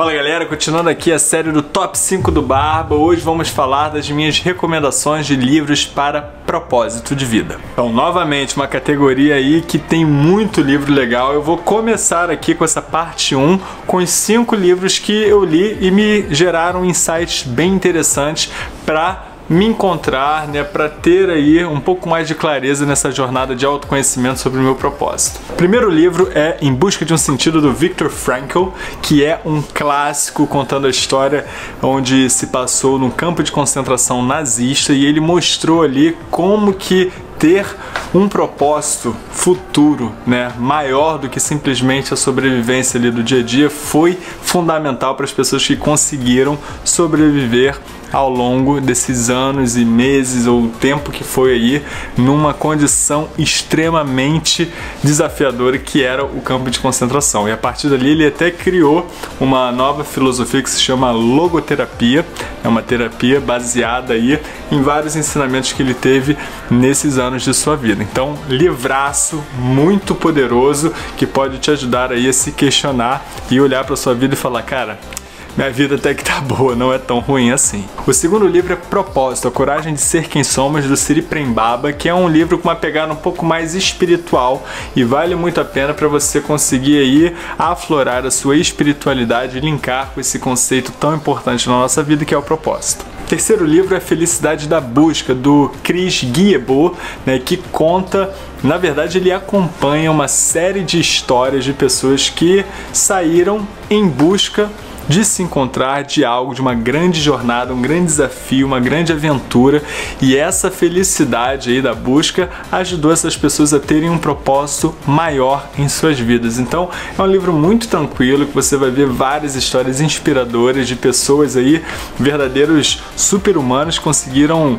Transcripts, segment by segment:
Fala galera, continuando aqui a série do Top 5 do Barba, hoje vamos falar das minhas recomendações de livros para propósito de vida. Então, novamente, uma categoria aí que tem muito livro legal. Eu vou começar aqui com essa parte 1, com os 5 livros que eu li e me geraram insights bem interessantes para me encontrar, né, para ter aí um pouco mais de clareza nessa jornada de autoconhecimento sobre o meu propósito. O primeiro livro é Em Busca de um Sentido, do Viktor Frankl, que é um clássico contando a história onde se passou num campo de concentração nazista, e ele mostrou ali como que ter um propósito futuro, né, maior do que simplesmente a sobrevivência ali do dia a dia foi fundamental para as pessoas que conseguiram sobreviver ao longo desses anos e meses, ou o tempo que foi aí, numa condição extremamente desafiadora que era o campo de concentração. E a partir dali ele até criou uma nova filosofia que se chama logoterapia. É uma terapia baseada aí em vários ensinamentos que ele teve nesses anos de sua vida. Então, livraço muito poderoso que pode te ajudar aí a se questionar e olhar para sua vida e falar, cara, minha vida até que tá boa, não é tão ruim assim. O segundo livro é Propósito, A Coragem de Ser Quem Somos, do Siri Prembaba, que é um livro com uma pegada um pouco mais espiritual e vale muito a pena para você conseguir aí aflorar a sua espiritualidade e linkar com esse conceito tão importante na nossa vida, que é o propósito. O terceiro livro é Felicidade da Busca, do Chris Guillebeau, né, que conta, na verdade ele acompanha uma série de histórias de pessoas que saíram em busca de se encontrar, de algo, de uma grande jornada, um grande desafio, uma grande aventura, e essa felicidade aí da busca ajudou essas pessoas a terem um propósito maior em suas vidas. Então é um livro muito tranquilo, que você vai ver várias histórias inspiradoras de pessoas aí, verdadeiros super-humanos, que conseguiram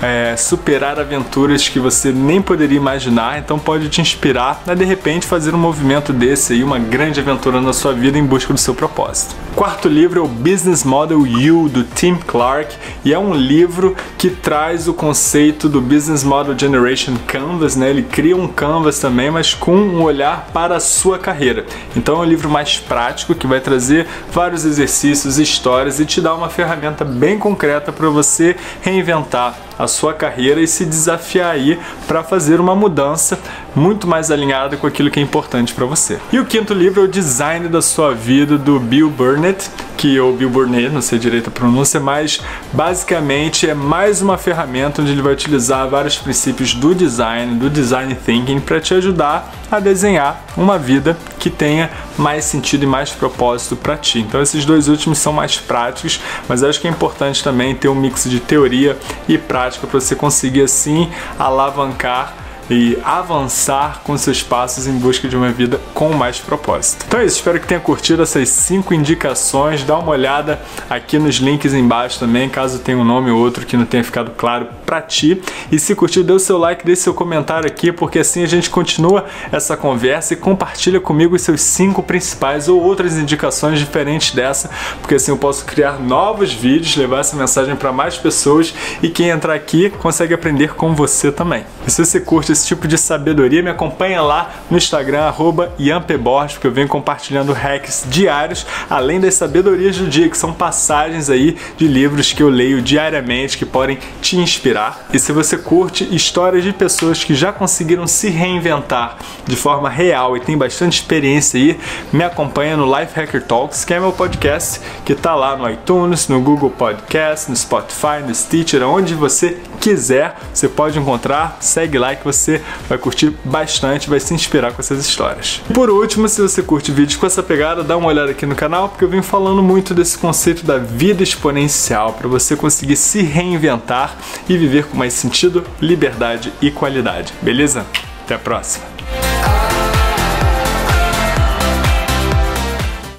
superar aventuras que você nem poderia imaginar. Então pode te inspirar a de repente fazer um movimento desse aí, uma grande aventura na sua vida em busca do seu propósito. Quarto livro é o Business Model You, do Tim Clark, e é um livro que traz o conceito do Business Model Generation Canvas, né? Ele cria um canvas também, mas com um olhar para a sua carreira. Então é um livro mais prático, que vai trazer vários exercícios, histórias, e te dá uma ferramenta bem concreta para você reinventar a sua carreira e se desafiar aí para fazer uma mudança muito mais alinhada com aquilo que é importante para você. E o quinto livro é o Design da Sua Vida, do Bill Burnett, ou Bill Burnett, não sei direito a pronúncia, mas basicamente é mais uma ferramenta onde ele vai utilizar vários princípios do design thinking, para te ajudar a desenhar uma vida que tenha mais sentido e mais propósito para ti. Então esses dois últimos são mais práticos, mas acho que é importante também ter um mix de teoria e prática para você conseguir assim alavancar e avançar com seus passos em busca de uma vida com mais propósito. Então é isso, espero que tenha curtido essas 5 indicações. Dá uma olhada aqui nos links embaixo também, caso tenha um nome ou outro que não tenha ficado claro pra ti. E se curtiu, dê o seu like, deixe seu comentário aqui, porque assim a gente continua essa conversa, e compartilha comigo os seus 5 principais ou outras indicações diferentes dessa, porque assim eu posso criar novos vídeos, levar essa mensagem para mais pessoas, e quem entrar aqui consegue aprender com você também. E se você curte esse tipo de sabedoria, me acompanha lá no Instagram, @IanPBorges, porque eu venho compartilhando hacks diários, além das sabedorias do dia, que são passagens aí de livros que eu leio diariamente, que podem te inspirar. E se você curte histórias de pessoas que já conseguiram se reinventar de forma real e tem bastante experiência aí, me acompanha no Life Hacker Talks, que é meu podcast, que tá lá no iTunes, no Google Podcast, no Spotify, no Stitcher, onde você quiser, você pode encontrar. Segue lá que você vai curtir bastante, vai se inspirar com essas histórias. Por último, se você curte vídeos com essa pegada, dá uma olhada aqui no canal, porque eu venho falando muito desse conceito da vida exponencial, para você conseguir se reinventar e viver com mais sentido, liberdade e qualidade. Beleza? Até a próxima!